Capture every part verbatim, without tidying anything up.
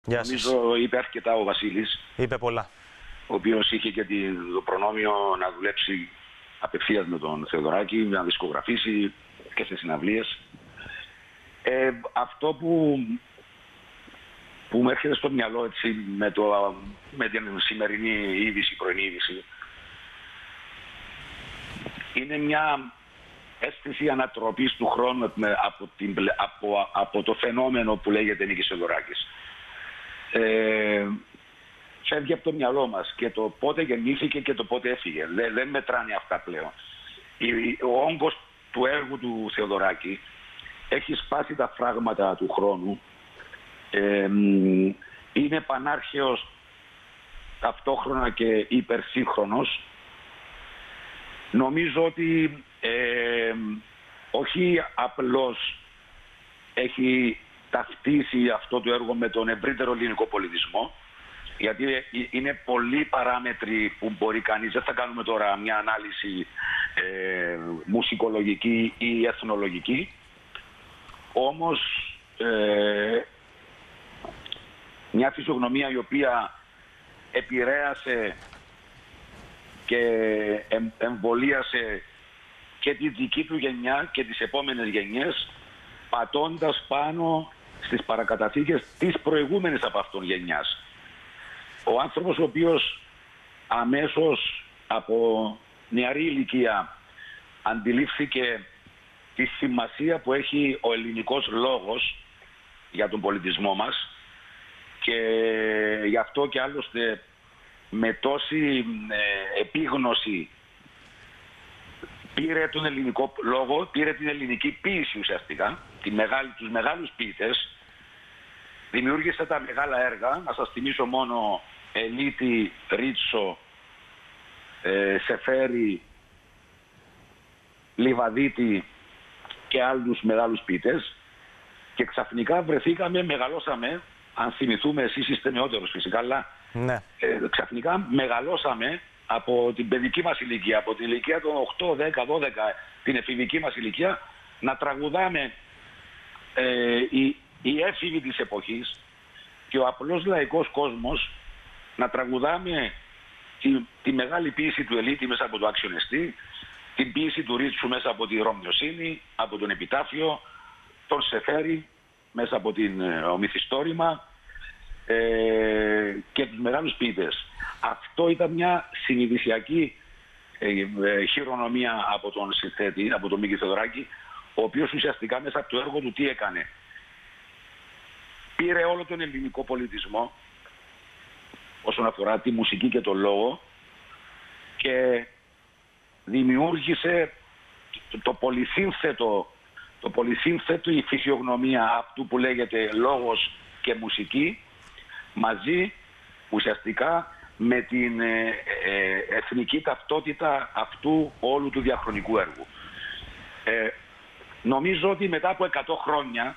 Γεια σας. Νομίζω είπε αρκετά ο Βασίλης. Είπε πολλά. Ο οποίος είχε και το προνόμιο να δουλέψει απευθείας με τον Θεοδωράκη, να δισκογραφήσει και σε συναυλίες. Ε, αυτό που, που μου έρχεται στο μυαλό έτσι, με, το, με την σημερινή είδηση, πρωινή είδηση, είναι μια αίσθηση ανατροπής του χρόνου από, την, από, από το φαινόμενο που λέγεται Νίκης Θεοδωράκης. Ε, φεύγει από το μυαλό μας και το πότε γεννήθηκε και το πότε έφυγε. Δεν, δεν μετράνε αυτά πλέον. Ο όγκος του έργου του Θεοδωράκη έχει σπάσει τα φράγματα του χρόνου. Ε, είναι πανάρχαιος ταυτόχρονα και υπερσύγχρονος. Νομίζω ότι ε, όχι απλώς έχει ταυτίσει αυτό το έργο με τον ευρύτερο ελληνικό πολιτισμό, γιατί είναι πολλοί παράμετροι που μπορεί κανείς, δεν θα κάνουμε τώρα μια ανάλυση ε, μουσικολογική ή εθνολογική, όμως ε, μια φυσιογνωμία η οποία επηρέασε και εμβολίασε και τη δική του γενιά και τις επόμενες γενιές, πατώντας πάνω στις παρακαταθήκες της προηγούμενης από αυτόν γενιάς. Ο άνθρωπος ο οποίος αμέσως από νεαρή ηλικία αντιλήφθηκε τη σημασία που έχει ο ελληνικός λόγος για τον πολιτισμό μας και γι' αυτό και άλλωστε με τόση ε, επίγνωση πήρε τον ελληνικό λόγο, πήρε την ελληνική ποίηση ουσιαστικά, τη μεγάλη, τους μεγάλους ποιητές, δημιούργησε τα μεγάλα έργα. Να σας θυμίσω μόνο Ελίτη, Ρίτσο, ε, Σεφέρη, Λιβαδίτη και άλλους μεγάλους ποιητές, και ξαφνικά βρεθήκαμε, μεγαλώσαμε, αν θυμηθούμε, εσείς είστε νεότερος φυσικά, αλλά ναι. ε, ξαφνικά μεγαλώσαμε από την παιδική μας ηλικία, από την ηλικία των οκτώ, δέκα, δώδεκα, την εφηβική μας ηλικία, να τραγουδάμε ε, οι, οι έφηβοι της εποχής και ο απλός λαϊκός κόσμος να τραγουδάμε τη, τη μεγάλη ποίηση του Ελίτη μέσα από το Αξιονεστή, την ποίηση του Ρίτσου μέσα από τη Ρωμιοσύνη, από τον Επιτάφιο, τον Σεφέρη μέσα από την ο Μυθιστόρημα ε, και τους μεγάλους ποιητές. Αυτό ήταν μια συνειδησιακή ε, ε, χειρονομία από τον συνθέτη, από τον Μίκη Θεοδωράκη, ο οποίος ουσιαστικά μέσα από το έργο του τι έκανε? Πήρε όλο τον ελληνικό πολιτισμό όσον αφορά τη μουσική και τον λόγο και δημιούργησε το, το πολυσύνθετο, το πολυσύνθετο η φυσιογνωμία αυτού που λέγεται λόγος και μουσική μαζί ουσιαστικά με την ε, ε, εθνική ταυτότητα αυτού όλου του διαχρονικού έργου. Ε, νομίζω ότι μετά από εκατό χρόνια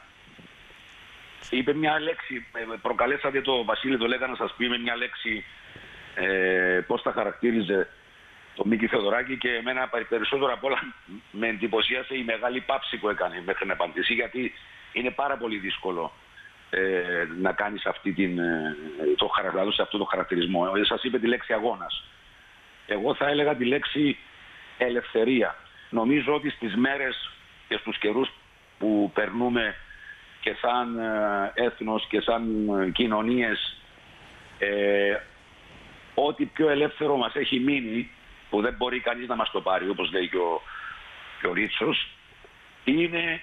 είπε μια λέξη, προκαλέσατε το Βασίλη, το λέγα να σας πει με μια λέξη ε, πώς θα χαρακτήριζε το Μίκη Θεοδωράκη, και εμένα περισσότερο απ' όλα με εντυπωσίασε η μεγάλη πάψη που έκανε μέχρι να απαντήσει, γιατί είναι πάρα πολύ δύσκολο ε, να κάνεις αυτή την, το, σε αυτό το χαρακτηρισμό. Σας είπε τη λέξη αγώνας. Εγώ θα έλεγα τη λέξη ελευθερία. Νομίζω ότι στις μέρες και στους καιρούς που περνούμε και σαν έθνος και σαν κοινωνίες, ε, ό,τι πιο ελεύθερο μας έχει μείνει, που δεν μπορεί κανείς να μας το πάρει, όπως λέει και ο, και ο Ρίτσος, είναι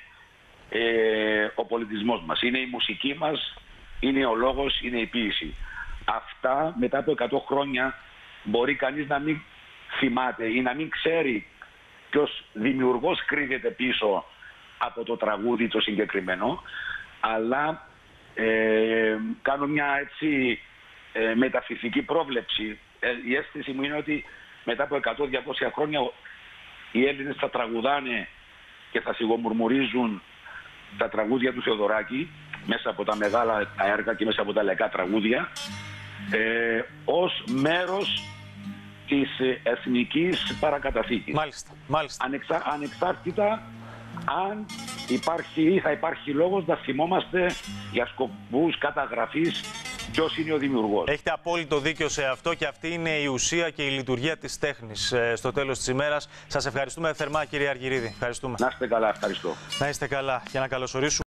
ε, ο πολιτισμός μας, είναι η μουσική μας, είναι ο λόγος, είναι η ποίηση. Αυτά μετά από εκατό χρόνια μπορεί κανείς να μην θυμάται ή να μην ξέρει ποιος δημιουργός κρύβεται πίσω από το τραγούδι το συγκεκριμένο, αλλά ε, κάνω μια έτσι ε, μεταφυσική πρόβλεψη. Ε, η αίσθηση μου είναι ότι μετά από εκατό με διακόσια χρόνια οι Έλληνες θα τραγουδάνε και θα σιγομουρμουρίζουν τα τραγούδια του Θεοδωράκη μέσα από τα μεγάλα έργα και μέσα από τα λαϊκά τραγούδια ε, ως μέρος της εθνικής παρακαταθήκης. Μάλιστα, μάλιστα. Ανεξα, ανεξάρτητα αν υπάρχει ή θα υπάρχει λόγος να θυμόμαστε για σκοπούς καταγραφής ποιος είναι ο δημιουργός. Έχετε απόλυτο δίκιο σε αυτό και αυτή είναι η ουσία και η λειτουργία της τέχνης στο τέλος της ημέρας. Σας ευχαριστούμε θερμά, κύριε Αργυρίδη. Ευχαριστούμε. Να είστε καλά, ευχαριστώ. Να είστε καλά και να καλωσορίσουμε.